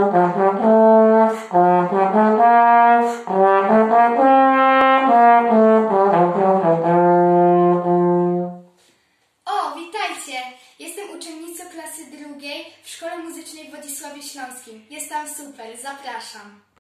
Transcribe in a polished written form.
O, witajcie! Jestem uczennicą klasy drugiej w Szkole Muzycznej w Wodzisławie Śląskim. Jest tam super, zapraszam.